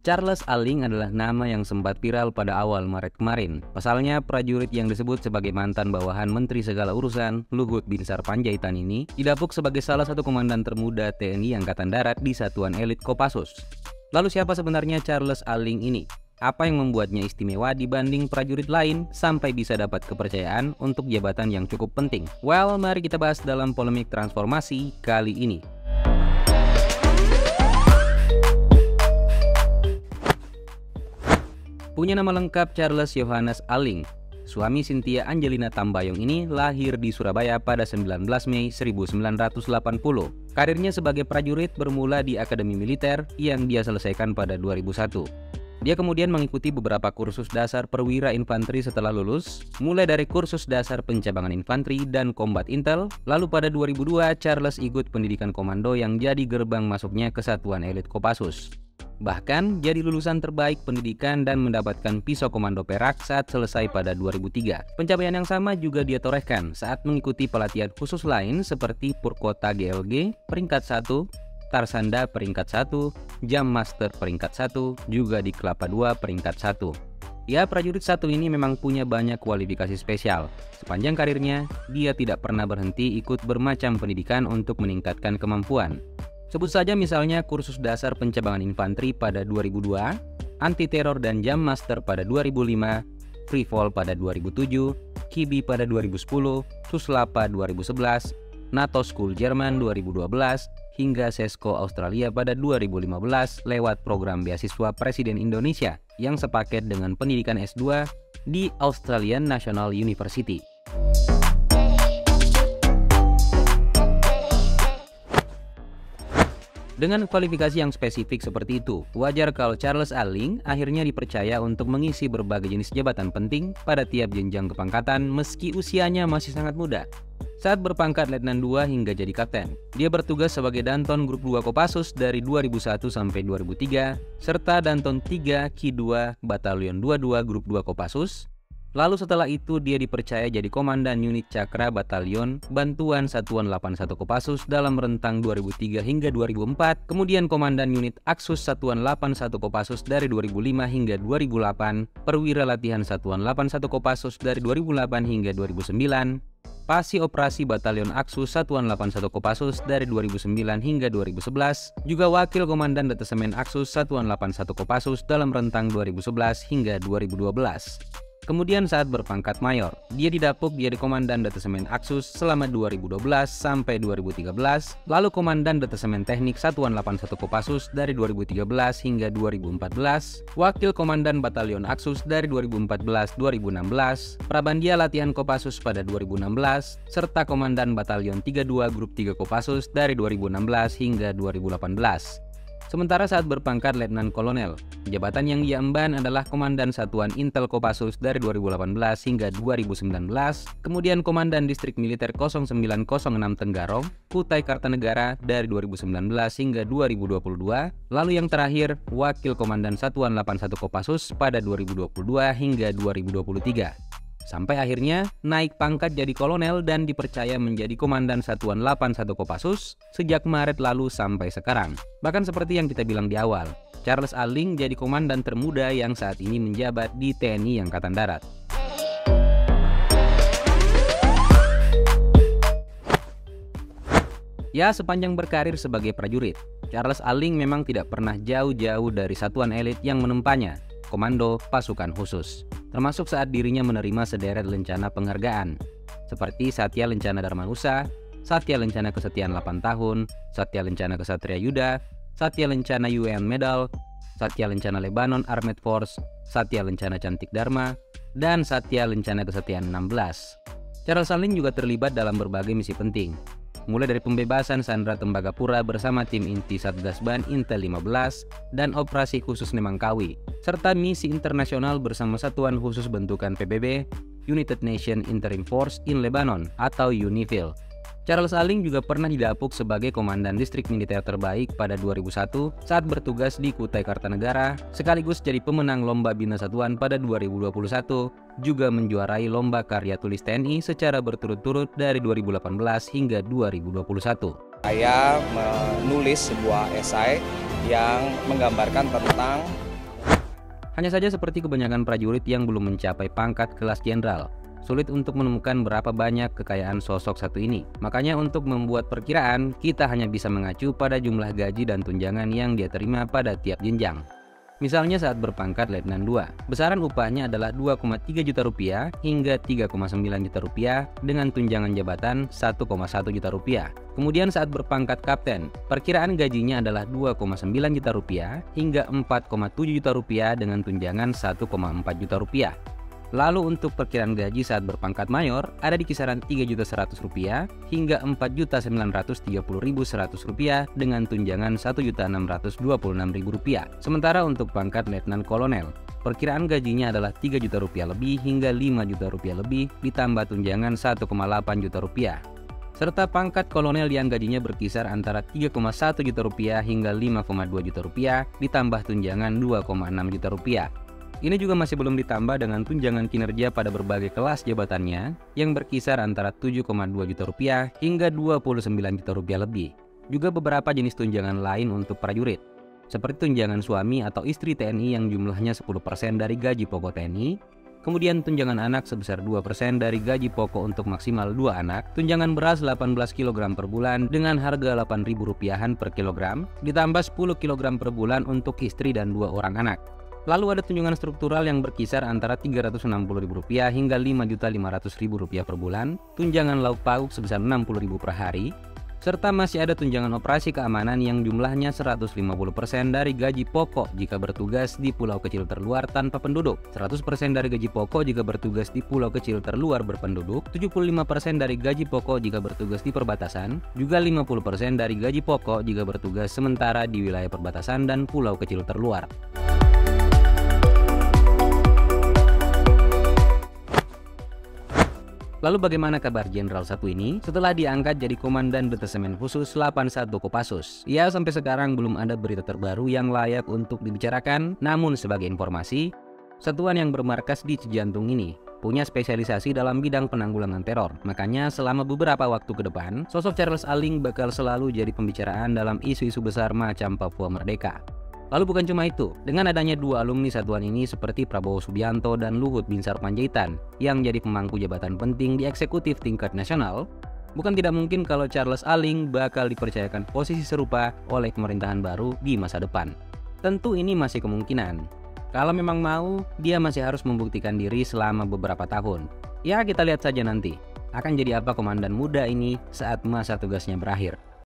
Charles Alling adalah nama yang sempat viral pada awal Maret kemarin. Pasalnya, prajurit yang disebut sebagai mantan bawahan Menteri Segala Urusan, Luhut Binsar Panjaitan ini, didapuk sebagai salah satu komandan termuda TNI Angkatan Darat di Satuan Elit Kopassus. Lalu siapa sebenarnya Charles Alling ini? Apa yang membuatnya istimewa dibanding prajurit lain sampai bisa dapat kepercayaan untuk jabatan yang cukup penting? Well, mari kita bahas dalam polemik transformasi kali ini. Punya nama lengkap Charles Yohanes Alling. Suami Cynthia Angelina Tambayong ini lahir di Surabaya pada 19 Mei 1980. Karirnya sebagai prajurit bermula di Akademi Militer yang dia selesaikan pada 2001. Dia kemudian mengikuti beberapa kursus dasar perwira infanteri setelah lulus, mulai dari kursus dasar pencabangan infanteri dan combat intel. Lalu pada 2002, Charles ikut pendidikan komando yang jadi gerbang masuknya ke Satuan Elit Kopassus. Bahkan jadi lulusan terbaik pendidikan dan mendapatkan pisau komando perak saat selesai pada 2003. Pencapaian yang sama juga dia torehkan saat mengikuti pelatihan khusus lain seperti Purkota GLG peringkat 1, Tarsanda peringkat 1, Jam Master peringkat 1, juga di Kelapa 2 peringkat 1. Ya, prajurit satu ini memang punya banyak kualifikasi spesial. Sepanjang karirnya, dia tidak pernah berhenti ikut bermacam pendidikan untuk meningkatkan kemampuan. Sebut saja misalnya kursus dasar pencabangan infanteri pada 2002, anti teror dan Jam Master pada 2005, Free Fall pada 2007, KIBI pada 2010, Suslapa 2011, NATO School Jerman 2012, hingga Sesko Australia pada 2015 lewat program beasiswa Presiden Indonesia yang sepaket dengan pendidikan S2 di Australian National University. Dengan kualifikasi yang spesifik seperti itu, wajar kalau Charles Alling akhirnya dipercaya untuk mengisi berbagai jenis jabatan penting pada tiap jenjang kepangkatan meski usianya masih sangat muda. Saat berpangkat Letnan 2 hingga jadi kapten, dia bertugas sebagai Danton Grup 2 Kopassus dari 2001 sampai 2003, serta Danton 3 Ki 2 Batalion 22 Grup 2 Kopassus. Lalu setelah itu dia dipercaya jadi Komandan Unit Cakra Batalion Bantuan Satuan 81 Kopassus dalam rentang 2003 hingga 2004, kemudian Komandan Unit Aksus Satuan 81 Kopassus dari 2005 hingga 2008, Perwira Latihan Satuan 81 Kopassus dari 2008 hingga 2009, Pasi Operasi Batalion Aksus Satuan 81 Kopassus dari 2009 hingga 2011, juga Wakil Komandan Detesemen Aksus Satuan 81 Kopassus dalam rentang 2011 hingga 2012. Kemudian saat berpangkat mayor, dia didapuk jadi Komandan Detesemen Aksus selama 2012 sampai 2013, lalu Komandan Detesemen Teknik Satuan 81 Kopassus dari 2013 hingga 2014, Wakil Komandan Batalion Aksus dari 2014-2016, Prabandia Latihan Kopassus pada 2016, serta Komandan Batalion 32 Grup 3 Kopassus dari 2016 hingga 2018. Sementara saat berpangkat Letnan Kolonel, jabatan yang ia emban adalah Komandan Satuan Intel Kopassus dari 2018 hingga 2019, kemudian Komandan Distrik Militer 0906 Tenggarong, Kutai Kartanegara dari 2019 hingga 2022, lalu yang terakhir Wakil Komandan Satuan 81 Kopassus pada 2022 hingga 2023. Sampai akhirnya naik pangkat jadi kolonel dan dipercaya menjadi Komandan Satuan 81 Kopassus sejak Maret lalu sampai sekarang. Bahkan seperti yang kita bilang di awal, Charles Alling jadi komandan termuda yang saat ini menjabat di TNI Angkatan Darat. Ya, sepanjang berkarir sebagai prajurit, Charles Alling memang tidak pernah jauh-jauh dari satuan elit yang menempanya, Komando Pasukan Khusus. Termasuk saat dirinya menerima sederet lencana penghargaan, seperti Satya Lencana Dharmanusa, Satya Lencana Kesetiaan 8 tahun, Satya Lencana Kesatria Yuda, Satya Lencana UN Medal, Satya Lencana Lebanon Armed Force, Satya Lencana Cantik Dharma, dan Satya Lencana Kesetiaan 16. Charles Alling juga terlibat dalam berbagai misi penting, mulai dari pembebasan Sandra Tembagapura bersama tim inti Satgas Ban Intel 15 dan operasi khusus Nemangkawi, serta misi internasional bersama Satuan Khusus Bentukan PBB, United Nations Interim Force in Lebanon atau UNIFIL. Charles Alling juga pernah didapuk sebagai Komandan Distrik Militer Terbaik pada 2001 saat bertugas di Kutai Kartanegara, sekaligus jadi pemenang Lomba Bina Satuan pada 2021, juga menjuarai Lomba Karya Tulis TNI secara berturut-turut dari 2018 hingga 2021. Saya menulis sebuah esai yang menggambarkan tentang Hanya saja seperti kebanyakan prajurit yang belum mencapai pangkat kelas jenderal, sulit untuk menemukan berapa banyak kekayaan sosok satu ini. Makanya untuk membuat perkiraan, kita hanya bisa mengacu pada jumlah gaji dan tunjangan yang dia terima pada tiap jenjang. Misalnya saat berpangkat Letnan 2, besaran upahnya adalah 2,3 juta rupiah hingga 3,9 juta rupiah dengan tunjangan jabatan 1,1 juta rupiah. Kemudian saat berpangkat Kapten, perkiraan gajinya adalah 2,9 juta rupiah hingga 4,7 juta rupiah dengan tunjangan 1,4 juta rupiah. Lalu untuk perkiraan gaji saat berpangkat Mayor ada di kisaran 3.100.000 rupiah hingga 4.930.100 rupiah dengan tunjangan 1.626.000 rupiah. Sementara untuk pangkat Letnan Kolonel, perkiraan gajinya adalah 3 juta rupiah lebih hingga 5 juta rupiah lebih ditambah tunjangan 1,8 juta rupiah. Serta pangkat kolonel yang gajinya berkisar antara 3,1 juta rupiah hingga 5,2 juta rupiah ditambah tunjangan 2,6 juta rupiah. Ini juga masih belum ditambah dengan tunjangan kinerja pada berbagai kelas jabatannya yang berkisar antara 7,2 juta rupiah hingga 29 juta rupiah lebih. Juga beberapa jenis tunjangan lain untuk prajurit, seperti tunjangan suami atau istri TNI yang jumlahnya 10% dari gaji pokok TNI, kemudian tunjangan anak sebesar 2% dari gaji pokok untuk maksimal 2 anak, tunjangan beras 18 kg per bulan dengan harga Rp8.000 per kilogram, ditambah 10 kg per bulan untuk istri dan 2 orang anak. Lalu ada tunjangan struktural yang berkisar antara Rp360.000 hingga Rp5.500.000 per bulan, tunjangan lauk pauk sebesar Rp60.000 per hari, serta masih ada tunjangan operasi keamanan yang jumlahnya 150% dari gaji pokok jika bertugas di pulau kecil terluar tanpa penduduk, 100% dari gaji pokok jika bertugas di pulau kecil terluar berpenduduk, 75% dari gaji pokok jika bertugas di perbatasan, juga 50% dari gaji pokok jika bertugas sementara di wilayah perbatasan dan pulau kecil terluar. Lalu bagaimana kabar Jenderal satu ini setelah diangkat jadi Komandan Detasemen Khusus 81 Kopassus? Ya, sampai sekarang belum ada berita terbaru yang layak untuk dibicarakan. Namun sebagai informasi, satuan yang bermarkas di Cijantung ini punya spesialisasi dalam bidang penanggulangan teror. Makanya selama beberapa waktu ke depan, sosok Charles Alling bakal selalu jadi pembicaraan dalam isu-isu besar macam Papua Merdeka. Lalu bukan cuma itu, dengan adanya 2 alumni satuan ini seperti Prabowo Subianto dan Luhut Binsar Panjaitan yang jadi pemangku jabatan penting di eksekutif tingkat nasional, bukan tidak mungkin kalau Charles Alling bakal dipercayakan posisi serupa oleh pemerintahan baru di masa depan. Tentu ini masih kemungkinan. Kalau memang mau, dia masih harus membuktikan diri selama beberapa tahun. Ya, kita lihat saja nanti akan jadi apa komandan muda ini saat masa tugasnya berakhir.